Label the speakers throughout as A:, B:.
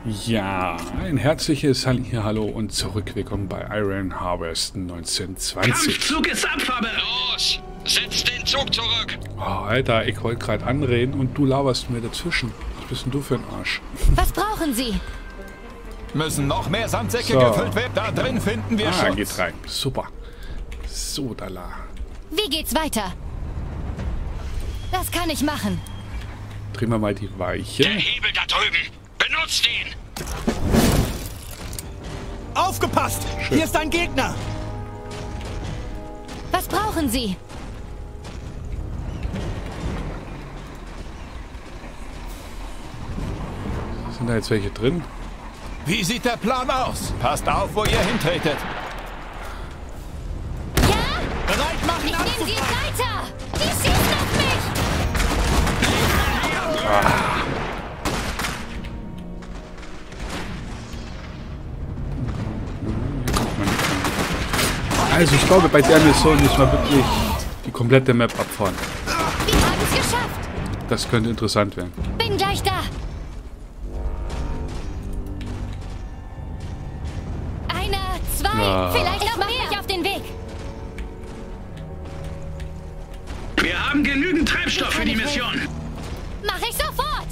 A: Ja, ein herzliches Hallo und zurück. Willkommen bei Iron Harvest 1920.
B: Kampfzug ist Abfahrt. Los, setz den Zug zurück.
A: Oh, Alter, ich wollte gerade anreden und du laberst mir dazwischen. Was bist denn du für ein Arsch?
C: Was brauchen Sie?
D: Müssen noch mehr Sandsäcke
A: So.
D: gefüllt werden. Da drin finden wir Schutz.
A: Geht rein. Super. So, dala.
C: Wie geht's weiter? Das kann ich machen.
A: Drehen wir mal die Weiche.
B: Der Hebel da drüben. Benutzt ihn.
E: Aufgepasst!
A: Schön.
E: Hier ist ein Gegner!
C: Was brauchen Sie?
A: Sind da jetzt welche drin?
D: Wie sieht der Plan aus? Passt auf, wo ihr hintretet.
C: Ja?
E: Bereit machen,
C: Ich nehme Sie
E: anzufangen!
C: weiter! Die schießen auf mich!
A: Also ich glaube, bei der Mission müssen wir wirklich die komplette Map abfahren.
C: Wir haben es geschafft!
A: Das könnte interessant werden.
C: Bin gleich da! Einer, zwei,
A: Ja.
C: vielleicht noch mehr auf den Weg!
B: Wir haben genügend Treibstoff für die Mission.
C: Mach ich sofort!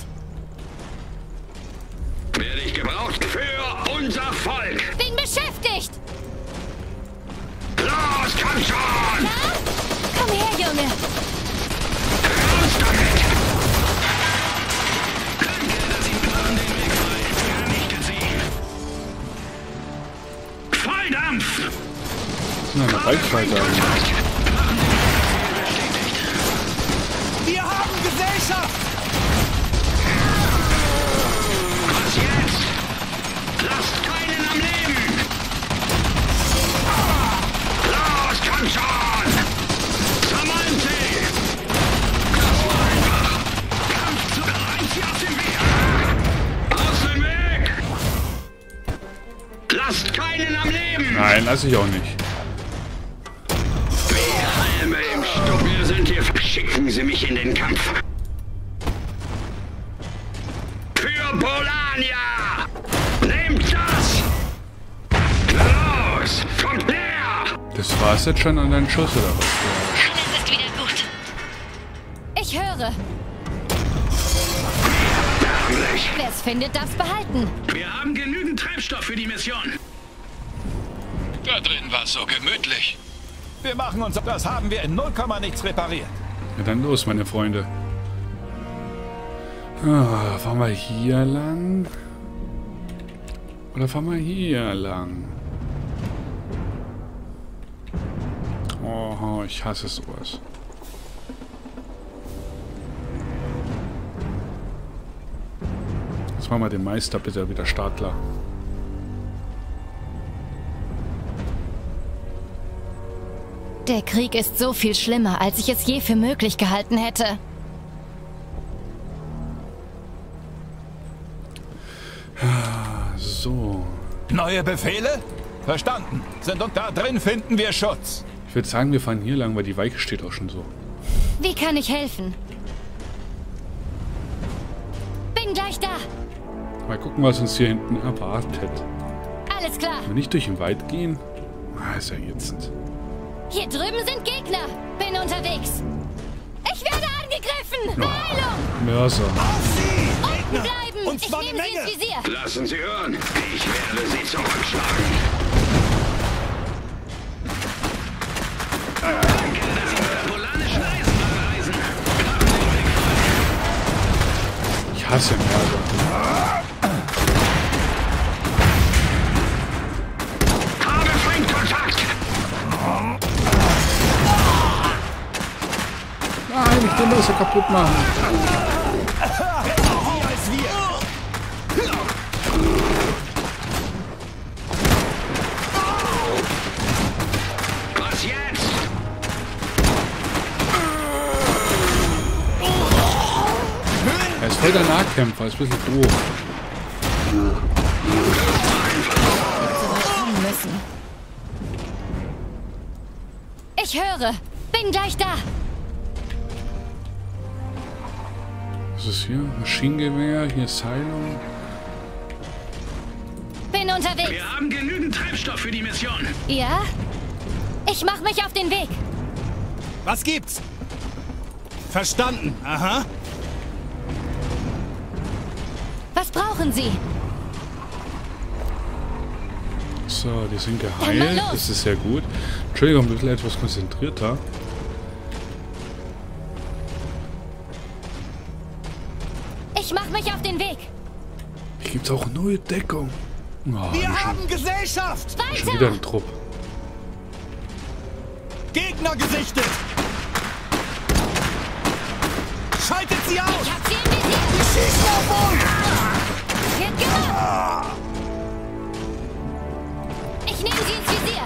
B: Werde ich gebraucht für unser Volk.
C: Bin beschäftigt!
B: Los, komm schon.
C: Na? Komm her, Junge!
B: Raus damit. Danke, dass Sie mir an den Weg frei. Vernichtet sie. Volldampf.
A: Na, eine Reichweite.
E: Wir haben Gesellschaft!
B: Was jetzt? Lasst keinen am Leben. Los, komm schon. Sammeln Sie. Das war einfach. Kampfzug, rein Sie aus dem Weg. Aus dem Weg. Lasst keinen am Leben.
A: Nein, lasse ich auch nicht.
B: Wie Halme im Stuck. Wir sind hier. Schicken Sie mich in den Kampf. Für Bolania! Nehmt das! Los! Kommt her!
A: Das war's jetzt schon an deinen Schuss, oder was?
C: Alles ist wieder gut. Ich höre.
B: Erbärmlich.
C: Wer es findet, darf's behalten.
B: Wir haben genügend Treibstoff für die Mission. Da drin war es so gemütlich.
D: Wir machen uns... Das haben wir in 0, nichts repariert.
A: Ja, dann los, meine Freunde. Ah, fahren wir hier lang? Oder fahren wir hier lang? Oh, ich hasse sowas. Jetzt machen wir den Meister bitte wieder Startler.
C: Der Krieg ist so viel schlimmer, als ich es je für möglich gehalten hätte.
A: So.
D: Neue Befehle? Verstanden. Und da drin finden wir Schutz.
A: Ich würde sagen, wir fahren hier lang, weil die Weiche steht auch schon so.
C: Wie kann ich helfen? Bin gleich da.
A: Mal gucken, was uns hier hinten erwartet.
C: Alles klar.
A: Wenn wir nicht durch den Wald gehen. Ah, ist ja ätzend.
C: Hier drüben sind Gegner. Bin unterwegs. Ich werde angegriffen. Beeilung.
A: Mörser.
E: Auf sie!
C: Unten
E: Gegner!
C: bleiben.
E: Und zwar
C: Ich
E: eine
C: nehme sie ins
E: Menge!
C: Visier.
B: Lassen Sie hören. Ich werde Sie zurückschlagen. Danke, dass Sie mit der polanischen Eisenbahn reisen. Machen den Weg frei.
A: Ich hasse Mörser.
B: Habe Feindkontakt.
A: Nein, ich will Mörser kaputt machen.
E: Sie als wir!
B: Was jetzt?
A: Er ist voll der Nahkämpfer, ist ein bisschen doof.
C: Kommen müssen. Ich höre. Bin gleich da.
A: Was ist hier? Maschinengewehr, hier ist Heilung.
C: Bin unterwegs.
B: Wir haben genügend Treibstoff für die Mission.
C: Ja? Ich mach mich auf den Weg.
E: Was gibt's? Verstanden. Aha.
C: Was brauchen Sie?
A: So, die sind
C: Dann mal
A: geheilt.
C: los.
A: Das ist sehr gut. Entschuldigung, ein bisschen etwas konzentrierter.
C: Ich mach mich auf den Weg.
A: Hier gibt es auch neue Deckung. Oh,
E: Wir haben Gesellschaft.
A: schon wieder
C: Weiter!
A: ein Trupp.
E: Gegner gesichtet. Schaltet sie aus.
C: Ich hab sie im Visier.
E: Die schießen auf uns.
C: Wird gemacht. Ich nehme sie ins Visier.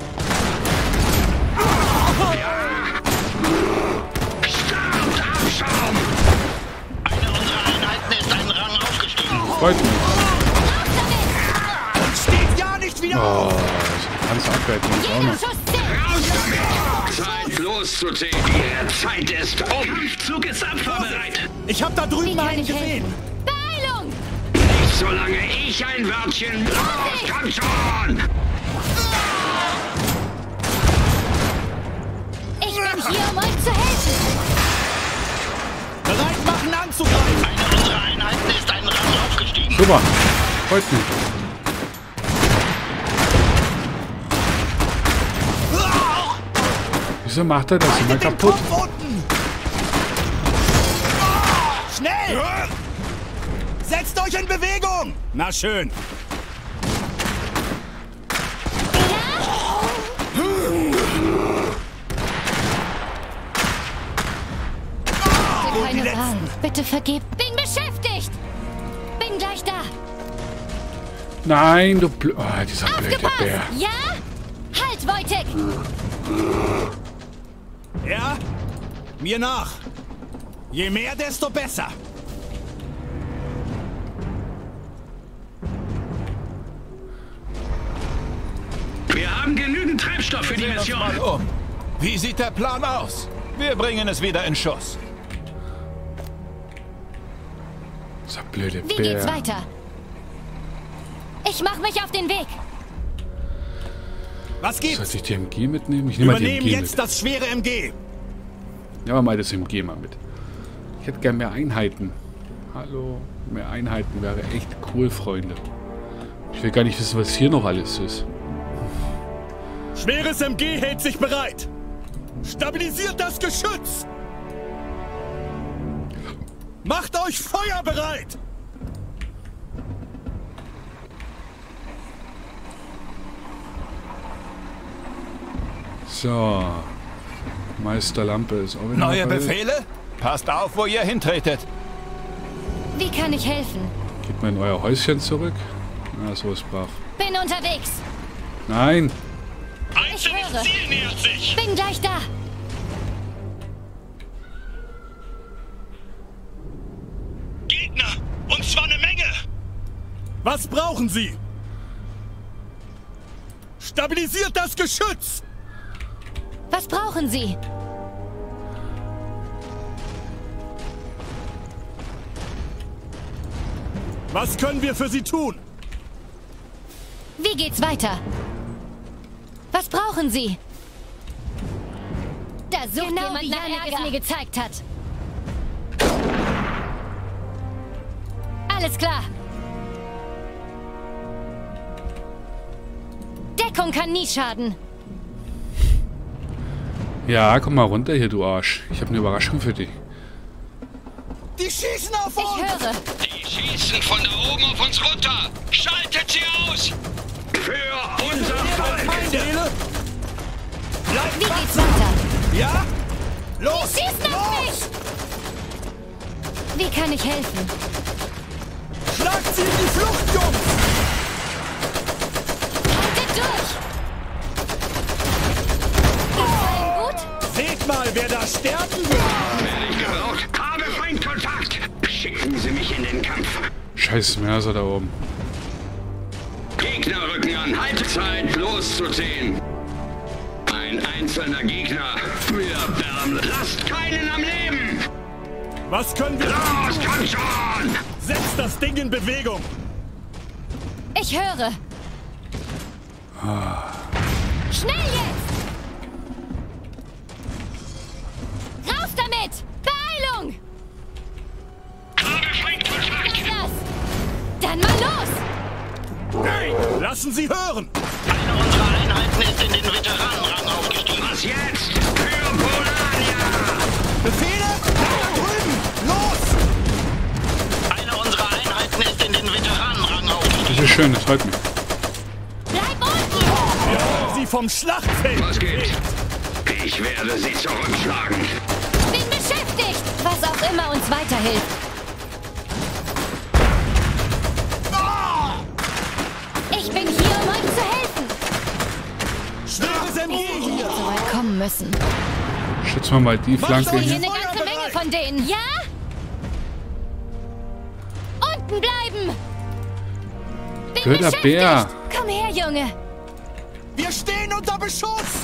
B: Start, Abschaum! Eine unserer Einheiten ist einen Rang aufgestiegen.
A: Freut mich.
C: Raus damit!
E: Und steht ja nicht wieder
A: Oh,
E: auf.
A: das kannst du abweiten. Auch
C: Jeder
A: noch.
C: Schuss zählt.
B: Raus damit! Zeit loszuziehen. Ihre Zeit ist um. Kampfzug ist abfahrbereit.
E: Ich hab da
C: Wie
E: drüben
C: kann
E: einen
C: ich
E: gesehen.
C: helfen? Beeilung!
B: Nicht solange ich ein Wörtchen... Los, komm schon!
C: Ich bin hier, um euch zu helfen.
E: Bereit machen, anzugreifen.
B: Eine unserer Einheiten ist einen Rang aufgestiegen.
A: Super. Freut mich. Wieso macht er das immer
E: Haltet den
A: kaputt?
E: Kopf unten. Schnell. Setzt euch in Bewegung. Na schön.
C: Keine
E: letzten.
C: Wahl. Bitte vergebt. Bin beschäftigt. Bin gleich da.
A: Nein, du dieser blöde
C: Aufgepasst!
A: Bär.
C: Ja? Halt, Wojtek!
E: Ja? Mir nach. Je mehr, desto besser.
B: Wir haben genügend Treibstoff für die
D: Sehen uns
B: Mission.
D: mal um. Wie sieht der Plan aus? Wir bringen es wieder in Schuss.
A: Dieser blöde
C: Wie geht's
A: Bär.
C: weiter? Ich mach mich auf den Weg.
E: Was gibt's?
A: Sollte ich die MG mitnehmen? Ich nehme mal die
E: Übernehmen
A: MG
E: jetzt
A: mit.
E: das schwere MG.
A: Nehmen wir mal das MG mal mit. Ich hätte gern mehr Einheiten. Hallo, mehr Einheiten wäre echt cool, Freunde. Ich will gar nicht wissen, was hier noch alles ist.
E: Schweres MG hält sich bereit. Stabilisiert das Geschütz. Macht euch feuerbereit.
A: So. Meister Lampe ist auch wieder
D: Neue
A: dabei.
D: Befehle? Passt auf, wo ihr hintretet.
C: Wie kann ich helfen?
A: Geht mal in euer Häuschen zurück. Na, so ist brav.
C: Bin unterwegs.
A: Nein!
C: Ich höre.
B: Ziel nähert sich.
C: Bin gleich da.
B: Gegner, und zwar eine Menge.
E: Was brauchen Sie? Stabilisiert das Geschütz.
C: Was brauchen Sie?
E: Was können wir für Sie tun?
C: Wie geht's weiter? Was brauchen Sie? Da sucht jemand nach Ärger. Es mir gezeigt hat. Alles klar. Deckung kann nie schaden.
A: Ja, komm mal runter hier, du Arsch. Ich habe eine Überraschung für dich.
E: Die schießen auf
C: Ich
E: uns.
C: höre.
B: Die schießen von da oben auf uns runter. Schaltet sie aus. Für unser Volk.
E: Feinde. Bleibt
C: Wie geht's
E: wachsam.
C: weiter?
E: Ja? Los.
C: Schießen auf mich! Wie kann ich helfen?
E: Schlagt sie in die Flucht, Jungs.
C: Haltet durch! Geht's allen gut?
E: Seht mal, wer da sterben wird.
B: Werde ich gebraucht. Habe Feindkontakt. Schicken Sie mich in den Kampf.
A: Scheiß Mörser da oben.
B: Gegner rücken an. Haltezeit loszuziehen. Ein einzelner Gegner. Wir Bärm. Lasst keinen am Leben.
E: Was können wir
B: Los,
E: tun?
B: komm schon.
E: Setzt das Ding in Bewegung.
C: Ich höre. Schnell jetzt! Raus damit! Beeilung! Was ist das? Dann mal los!
E: Hey, lassen Sie hören!
B: Eine unserer Einheiten ist in den Veteranenrang aufgestiegen. Was jetzt? Für Polania!
E: Befehle? Da drüben! Los!
B: Eine unserer Einheiten ist in den Veteranenrang aufgestiegen.
A: Das ist schön, das freut mich.
C: Bleib unten!
E: Sie vom Schlachtfeld!
B: Was gibt? Ich werde sie zurückschlagen.
C: Bin beschäftigt! Was auch immer uns weiterhilft. Ich bin hier, um euch zu helfen.
E: Schweres MG hier!
C: So weit kommen müssen.
A: Schützen wir mal die Flanke
C: Hier
A: hier.
C: eine ganze Menge von denen, ja? Unten bleiben! Bin
A: Blöder
C: beschäftigt.
A: Bär.
C: Komm her, Junge!
E: Wir stehen unter Beschuss!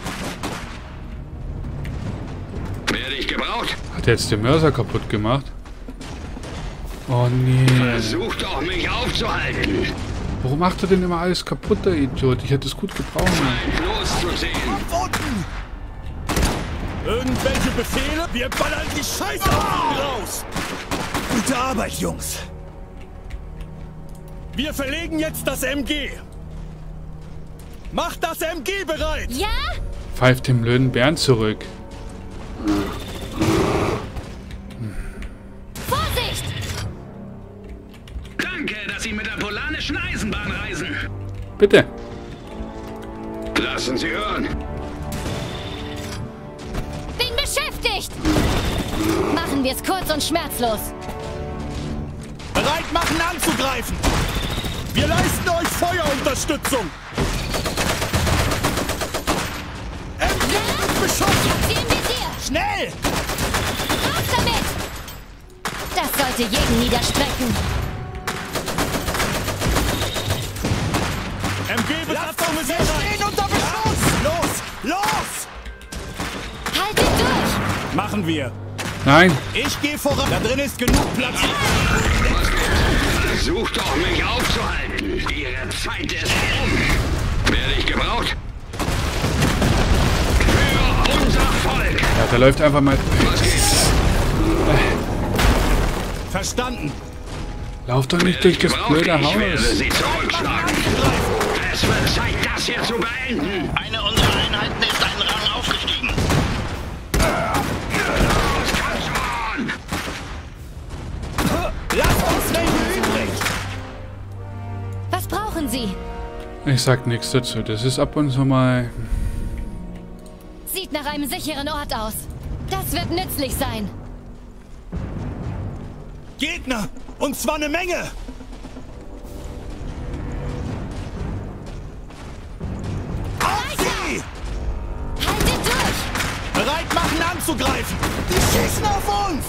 B: Werde ich gebraucht?
A: Hat er jetzt den Mörser kaputt gemacht? Oh nee.
B: Versuch doch, mich aufzuhalten.
A: Warum macht er denn immer alles kaputt, der Idiot? Ich hätte es gut gebraucht.
B: Loszuziehen.
E: Unten! Irgendwelche Befehle? Wir ballern die Scheiße raus! Gute Arbeit, Jungs! Wir verlegen jetzt das MG! Macht das MG bereit!
C: Ja?
A: Pfeift dem blöden Bären zurück.
C: Vorsicht!
B: Danke, dass Sie mit der polanischen Eisenbahn reisen.
A: Bitte.
B: Lassen Sie hören.
C: Bin beschäftigt! Machen wir es kurz und schmerzlos.
E: Bereit machen, anzugreifen! Wir leisten euch Feuerunterstützung! MG wird beschossen!
C: Sie im Visier!
E: Schnell!
C: Raus damit! Das sollte jeden niederstrecken.
E: MG-Besatzung ist bereit! Wir stehen unter Beschuss! Los! Los!
C: Haltet durch!
E: Machen wir!
A: Nein.
E: Ich gehe voran! Da drin ist genug Platz!
B: Versuch doch, mich aufzuhalten. Ihre Zeit ist um. Werde ich gebraucht? Für unser Volk.
A: Ja, da läuft einfach mal.
B: Was geht's?
E: Verstanden!
A: Lauf doch nicht durch das blöde
B: Ich werde
A: Haus.
B: sie zurückschlagen. Es wird Zeit, das hier zu beenden. Eine unserer Einheiten ist einen Rang aufgestiegen. Das kann schon.
E: Lasst uns welche übrig!
C: Was brauchen Sie?
A: Ich sag nichts dazu. Das ist ab und zu mal.
C: Sieht nach einem sicheren Ort aus. Das wird nützlich sein.
E: Gegner! Und zwar eine Menge! Auf sie!
C: Haltet durch!
E: Bereit machen, anzugreifen! Die schießen auf uns!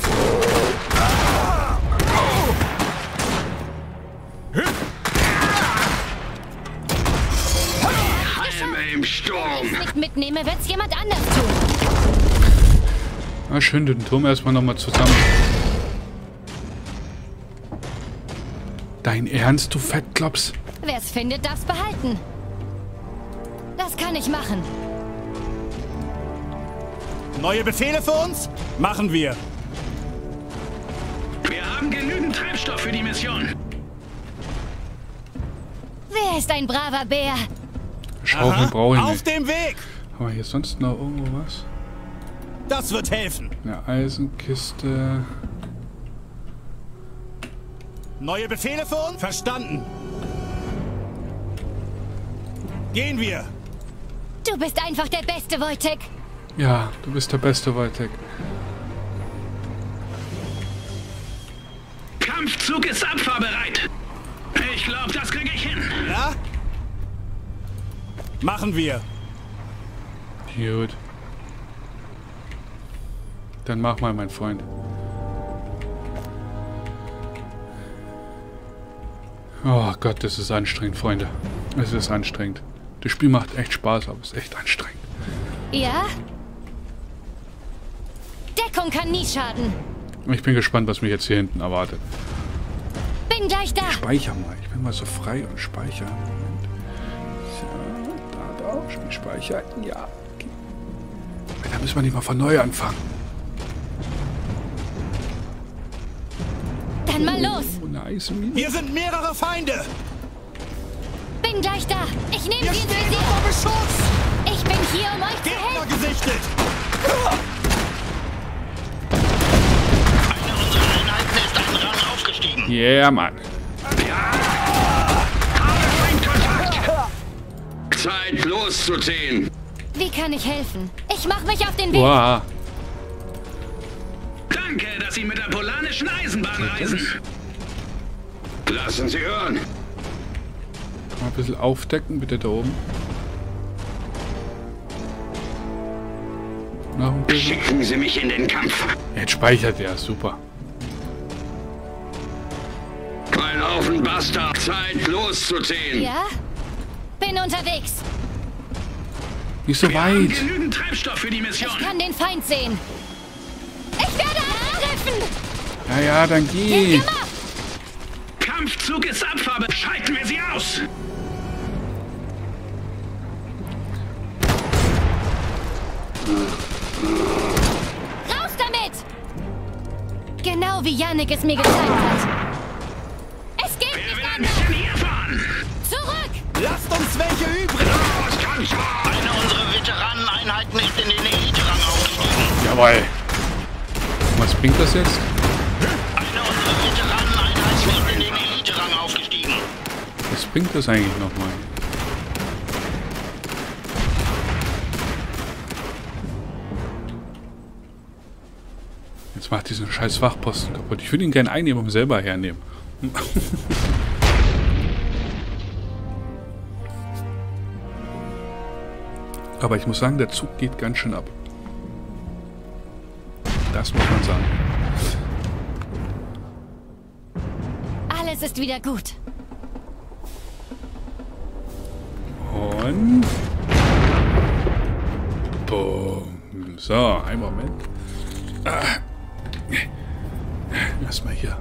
B: Halme im Sturm.
C: Wenn ich nicht mitnehme, wird's jemand anders tun.
A: Ah, schön den Turm erstmal nochmal zusammen. Dein Ernst, du Fettklops?
C: Wer's findet, darf's behalten. Das kann ich machen.
E: Neue Befehle für uns? Machen wir!
B: Wir haben genügend Treibstoff für die Mission.
C: Wer ist ein braver Bär?
A: Schaufel brauche ich
E: Auf
A: nicht.
E: dem Weg!
A: Haben wir hier sonst noch irgendwo was?
E: Das wird helfen.
A: Eine Eisenkiste.
E: Neue Befehle für uns? Verstanden. Gehen wir!
C: Du bist einfach der Beste, Wojtek.
A: Ja, du bist der beste Wojtek.
B: Kampfzug ist abfahrbereit. Ich glaube, das kriege ich hin.
E: Ja? Machen wir!
A: Gut. Dann mach mal, mein Freund. Oh Gott, das ist anstrengend, Freunde. Es ist anstrengend. Das Spiel macht echt Spaß, aber es ist echt anstrengend.
C: Ja? Deckung kann nie schaden.
A: Ich bin gespannt, was mich jetzt hier hinten erwartet.
C: Bin gleich da.
A: Speicher mal. Ich bin mal so frei und speichere. Moment. So. Spiel speichern. Ja. Okay. Da müssen wir nicht mal von neu anfangen.
C: Dann mal los.
A: Oh, nice.
E: Hier sind mehrere Feinde.
C: Bin gleich da. Ich nehme
E: Wir
C: sie ins
E: stehen
C: Visier.
E: unter Beschuss.
C: Ich bin hier, um euch zu
E: Gegner
C: helfen.
E: gesichtet.
B: Eine unserer Einheiten ist einen Rang aufgestiegen.
A: Yeah, Mann.
B: Zeit loszuziehen.
C: Wie kann ich helfen? Ich mache mich auf den Weg.
A: Wow.
B: Danke, dass Sie mit der polanischen Eisenbahn reisen. Lassen Sie hören.
A: Mal ein bisschen aufdecken, bitte da oben. Noch ein bisschen.
B: Schicken Sie mich in den Kampf.
A: Jetzt speichert er, super.
B: Ein Haufen Bastard. Zeit loszuziehen.
C: Ja? Bin unterwegs.
A: Nicht so weit.
B: Genügend Treibstoff für die Mission.
C: Ich kann den Feind sehen. Ich werde angegriffen.
A: Ja, ja, dann geh.
C: Gemacht.
B: Kampfzug ist Abfarbe. Schalten wir sie aus.
C: Raus damit. Genau wie Yannick es mir gezeigt hat. Es geht
B: Wer will
C: nicht
B: ein
C: anders.
B: bisschen hier fahren?
C: Zurück.
E: Lasst uns welche übrig.
B: Los, komm schon.
F: Eine unserer Veteraneneinheiten ist in den Elite-Rang aufgestiegen.
A: Jawohl. Was bringt das jetzt?
F: Eine unserer Veteraneneinheiten ist in den Elite-Rang aufgestiegen.
A: Was bringt das eigentlich nochmal? Jetzt macht diesen scheiß Wachposten kaputt. Ich würde ihn gerne einnehmen und selber hernehmen. Aber ich muss sagen, der Zug geht ganz schön ab. Das muss man sagen.
C: Alles ist wieder gut.
A: Und... Boom. So, einen Moment. Erstmal hier.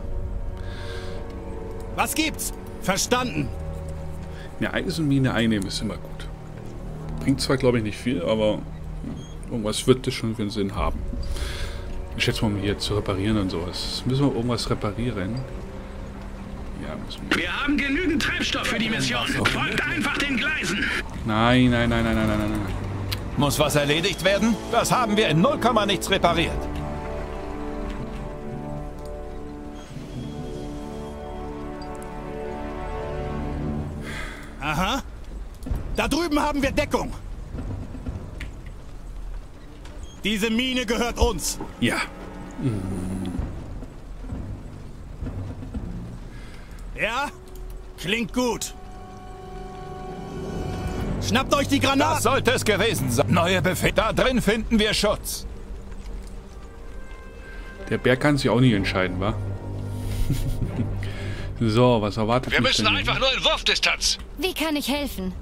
E: Was gibt's? Verstanden.
A: Eine Eisenmine einnehmen ist immer gut. Bringt zwar, glaube ich, nicht viel, aber irgendwas wird das schon für einen Sinn haben. Ich schätze mal, um hier zu reparieren und sowas. Müssen wir irgendwas reparieren? Ja, müssen wir.
B: Wir haben genügend Treibstoff für die Mission. Folgt einfach den Gleisen.
A: Nein, nein, nein, nein, nein, nein, nein.
D: Muss was erledigt werden? Das haben wir in 0, nichts repariert.
E: Aha. Da drüben haben wir Deckung. Diese Mine gehört uns.
A: Ja.
E: Ja? Klingt gut. Schnappt euch die
D: Das
E: Granaten.
D: sollte es gewesen sein. Neue Befehle. Da drin finden wir Schutz.
A: Der Bär kann sich auch nicht entscheiden, wa? So, was erwartet
B: Wir
A: mich
B: müssen
A: denn
B: einfach nur in Wurfdistanz.
C: Wie kann ich helfen?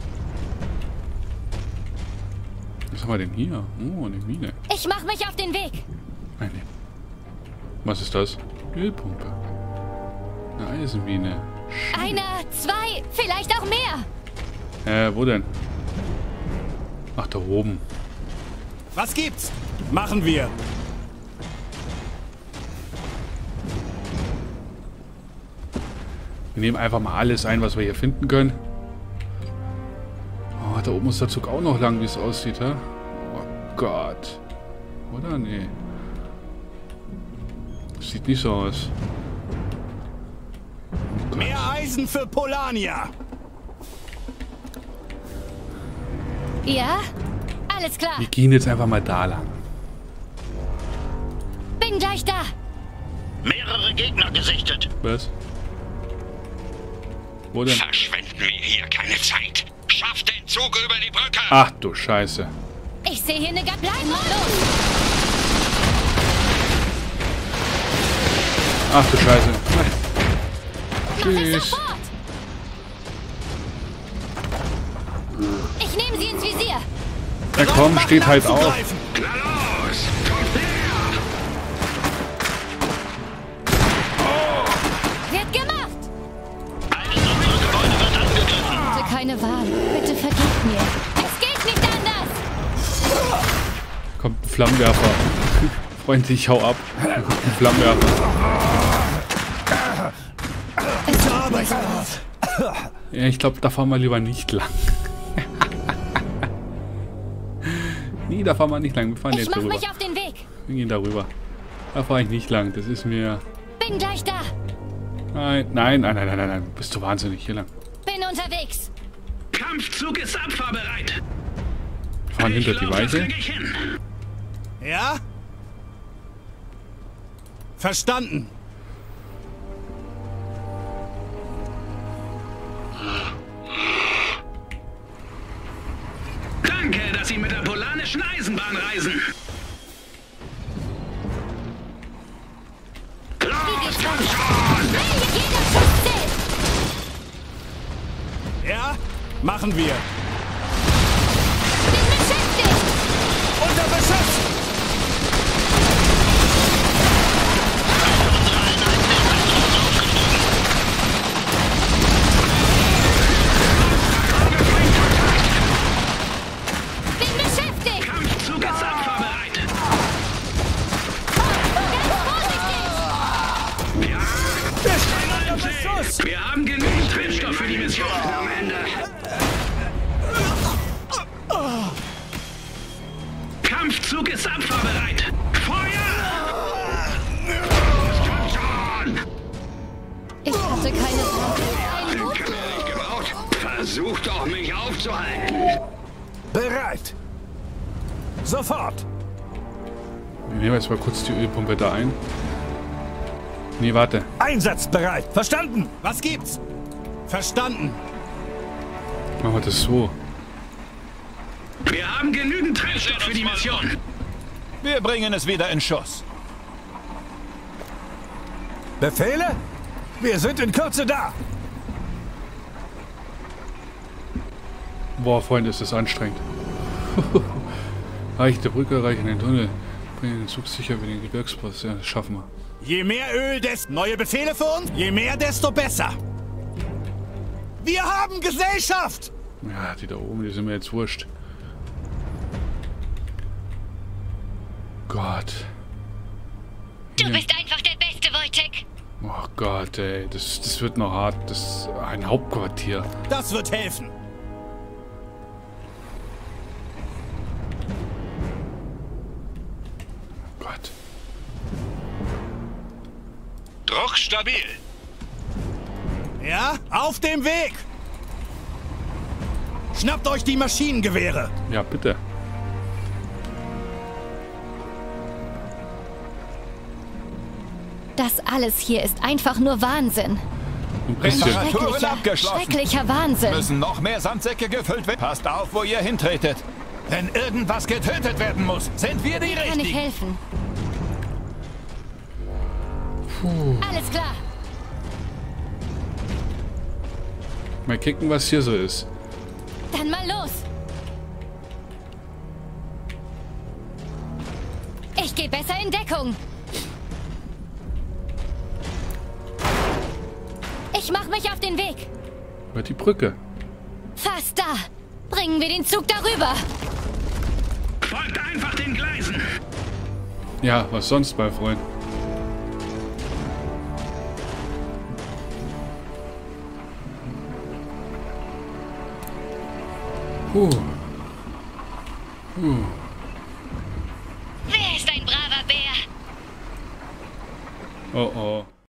A: Was haben wir denn hier? Oh, eine Mine.
C: Ich mache mich auf den Weg.
A: Nein, nee. Was ist das? Ölpumpe. Eine Eisenmine.
C: Einer, zwei, vielleicht auch mehr.
A: Wo denn? Ach, da oben.
E: Was gibt's? Machen wir.
A: Wir nehmen einfach mal alles ein, was wir hier finden können. Oh, da oben ist der Zug auch noch lang, wie es aussieht, hä? Oh Gott. Oder? Nee. Sieht nicht so aus. Oh Gott.
E: Mehr Eisen für Polania.
C: Ja? Alles klar.
A: Wir gehen jetzt einfach mal da lang.
C: Bin gleich da.
F: Mehrere Gegner gesichtet.
A: Was? Wo denn?
B: Verschwenden wir hier keine Zeit. Schafft den Zug über die Brücke.
A: Ach du Scheiße.
C: Ich sehe hier eine Bleib mal los.
A: Ach du Scheiße.
C: Mach es
A: Tschüss.
C: sofort. Ich nehme sie ins Visier.
A: Ja komm, steht halt auf.
E: Anzugreifen.
B: Na los. Kommt her.
C: Wird gemacht.
F: Eines unserer Gebäude wird angegriffen.
C: Bitte keine Wahl. Bitte vergebt mir. Es
A: Flammenwerfer. Freund, ich hau ab. Flammenwerfer.
E: Gute Arbeit.
A: Ja, ich glaube, da fahren wir lieber nicht lang. Nee, da fahren wir nicht lang. Wir fahren
C: Ich
A: jetzt
C: mach
A: darüber.
C: mich auf den Weg.
A: Wir gehen darüber. Da fahre ich nicht lang. Das ist mir...
C: Bin gleich da.
A: Nein. Bist du wahnsinnig. Hier lang.
C: Bin unterwegs.
B: Kampfzug ist abfahrbereit.
A: Wir fahren hinter die
B: Lauf, das
A: Weiche.
B: krieg ich hin.
E: Ja? Verstanden.
B: Danke, dass Sie mit der polarischen Eisenbahn reisen. Los, komm schon!
C: Jeder Schuss zählt.
E: Ja? Machen wir.
C: Bin beschäftigt.
E: Unter Beschuss!
C: Bin beschäftigt.
B: Kampfzug ist abfahrbereit.
C: Ganz vorsichtig.
E: Beschuss!
B: Wir haben genügend Treibstoff für die Mission. Am Ende. Kampfzug ist abfahrbereit. Feuer! Kommt schon!
C: Ich hatte keine Sorge. Ein Gut.
B: Nicht gebraucht. Versuch doch, mich aufzuhalten.
E: Bereit. Sofort.
A: Wir nehmen jetzt mal kurz die Ölpumpe da ein. Nee, warte.
E: Einsatzbereit. Verstanden. Was gibt's? Verstanden.
A: Machen wir das so.
B: Wir haben genügend Treibstoff für die Mission.
D: Wir bringen es wieder in Schuss.
E: Befehle? Wir sind in Kürze da.
A: Boah, Freunde, ist das anstrengend. Reicht der Brücke, reichen den Tunnel. Bringen den Zug sicher wie den Gebirgspass. Ja, das schaffen wir.
E: Je mehr Öl, desto neue Befehle für uns. Je mehr, desto besser. Wir haben Gesellschaft.
A: Ja, die da oben, die sind mir jetzt wurscht. Gott.
C: Du bist einfach der Beste, Wojtek.
A: Oh Gott, ey. Das wird noch hart. Das ist ein Hauptquartier.
E: Das wird helfen.
A: Oh Gott.
D: Druck stabil.
E: Ja, auf dem Weg. Schnappt euch die Maschinengewehre.
A: Ja, bitte.
C: Das alles hier ist einfach nur Wahnsinn.
A: Ein bisschen.
D: Reparaturen abgeschlossen.
C: Schrecklicher Wahnsinn.
D: Müssen noch mehr Sandsäcke gefüllt werden. Passt auf, wo ihr hintretet. Wenn irgendwas getötet werden muss, sind wir die
C: Kann ich
D: Richtigen.
C: helfen? Alles klar.
A: Mal kicken, was hier so ist.
C: Dann mal los. Ich gehe besser in Deckung. Ich mach mich auf den Weg.
A: Über die Brücke.
C: Fast da. Bringen wir den Zug darüber.
B: Folgt einfach den Gleisen.
A: Ja, was sonst, mein Freund?
C: Wer ist ein braver Bär?
A: Oh oh.